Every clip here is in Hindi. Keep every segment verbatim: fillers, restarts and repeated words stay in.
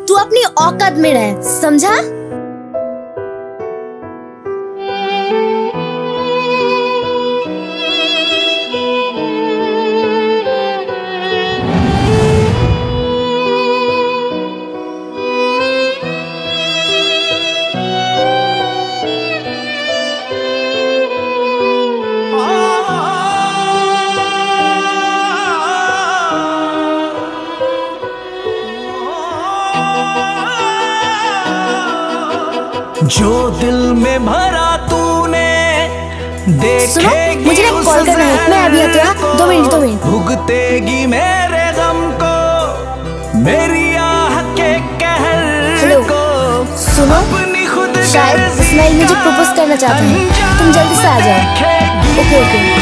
तू अपनी औकात में रह, समझा? जो दिल में भरा तूने देखेगी, मुझे ना कॉल करना है, मैं अभी आती हूँ। दो मिनट दो मिनट भुगतेगी मेरे गम को, मेरी आह के कहर को। सुनो, शायद इस्माइल मुझे प्रपोज करना चाहता है, तुम जल्दी से आ जाओ। Okay okay.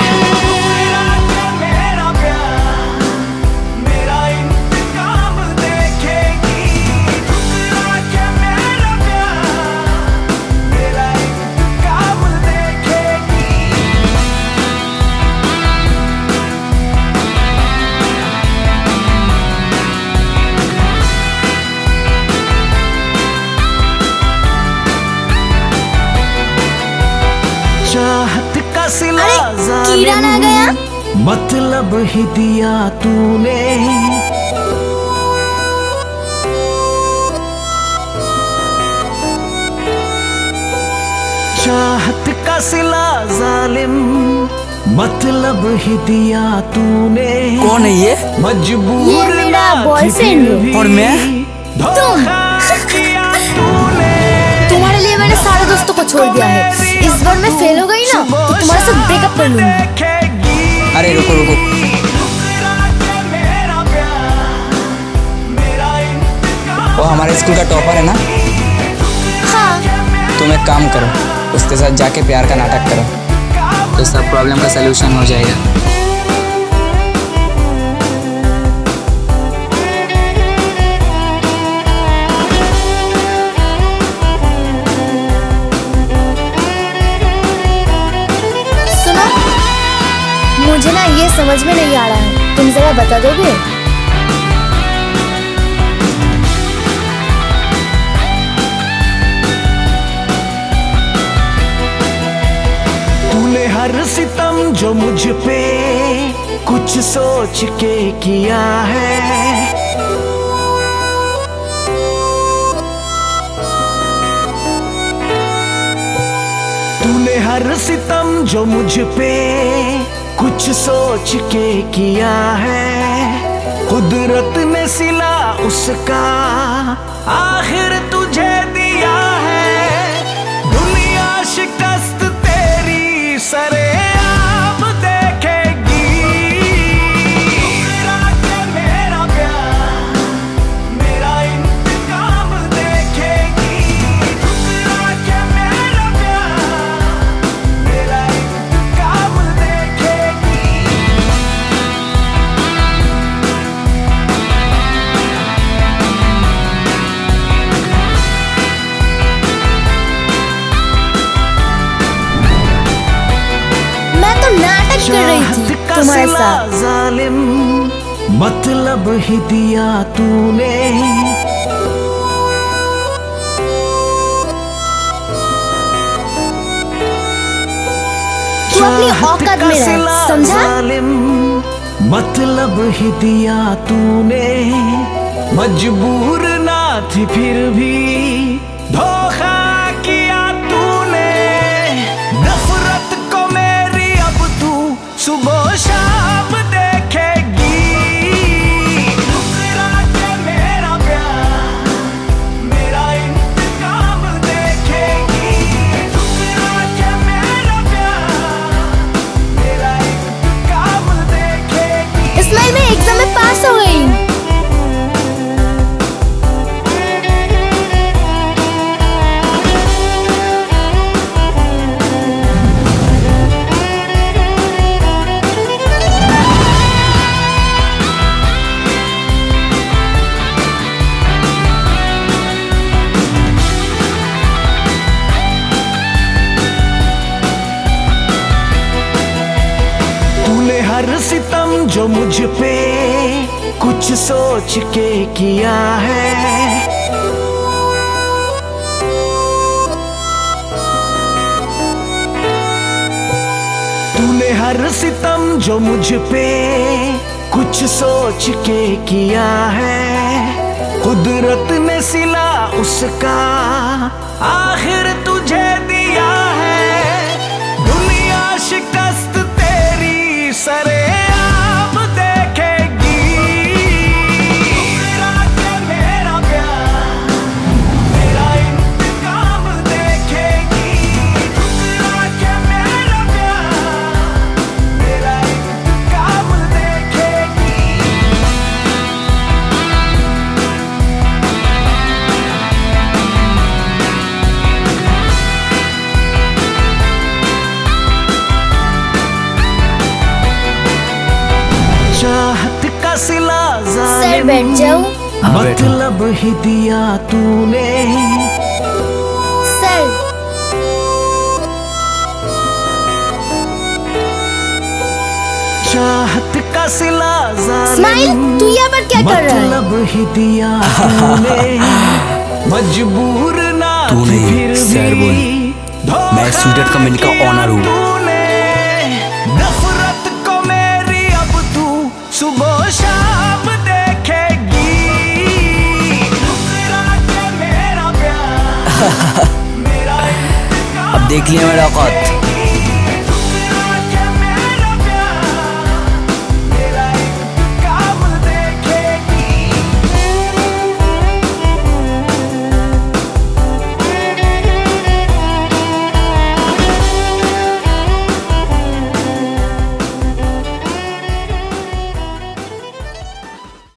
चाहत का सिला कीड़ा ना गया, मतलब ही दिया तूने। चाहत का सिला जालिम, मतलब ही दिया तूने। कौन है ये? मजबूर ये मेरा बॉयफ्रेंड है। और मैं? तुम तुम्हारे लिए मैंने सारे दोस्तों को छोड़ दिया है। इस बार मैं फेल हो गई ना तो तुम्हारे साथ ब्रेकअप कर लूंगी। अरे रुको रुको, वो हमारे स्कूल का टॉपर है ना? हाँ। तुम एक काम करो, उसके साथ जाके प्यार का नाटक करो, तो सब प्रॉब्लम का सलूशन हो जाएगा। मुझे ना ये समझ में नहीं आ रहा है, तुम जरा बता दोगे? तूने हर सितम जो मुझ पे कुछ सोच के किया है, तूने हर सितम जो मुझ पे कुछ सोच के किया है। कुदरत ने सिला उसका आखिर तुझे दिया है। दुनिया शिकस्त तेरी सरे आप देखेगी। मेरा प्यार मेरा इंतकाम देखेगी। मेरा प्यार मेरा इंतकाम देखेगी। नाटक कर रही थी तुम्हारे साथ। जालिम, मतलब ही दिया तूने। तू अपनी औकात में रह, समझा? जालिम, मतलब ही दिया तूने। मजबूर ना थी फिर भी धोखा किया तूने। नफरत को मेरी अब तू सुबह शाम देखेगी। ठुकरा के मेरा प्यार मेरा इंतकाम देखेगी। ठुकरा के मेरा प्यार मेरा इंतकाम देखेगी। इस्माइल, मैं एग्जाम में पास हो गई। हर सितम जो मुझ पे कुछ कुछ सोच के किया है। तूने हर सितम जो मुझ पे कुछ सोच के किया है। कुदरत ने सिला उसका आखिर तुझे दिया है। दुनिया शिकस्त तेरी सरेआम देखेगी। ठुकरा के मेरा प्यार मेरा इंतकाम देखेगी। ठुकरा के मेरा प्यार मेरा इंतकाम देखेगी। चाहत का सिला सर बैठ जाऊं? मतलब ही दिया तूने। सर चाहत का सिला स्माइल, तू यहाँ पर क्या कर रहा है? मतलब ही दिया तूने। मजबूर ना तूने फिर सर बोल। मैं स्टूडेंट कम्युनिटी का ऑनर हूँ। नफरत को मेरी अब तू सुबह शाम देखेगी। ठुकरा के मेरा प्यार मेरा इंतकाम अब देख लिया मेरा औकात।